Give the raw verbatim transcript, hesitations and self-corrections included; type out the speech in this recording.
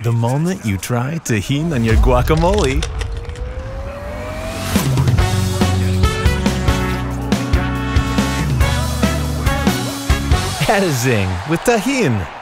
The moment you try Tajín on your guacamole. Add a zing with Tajín.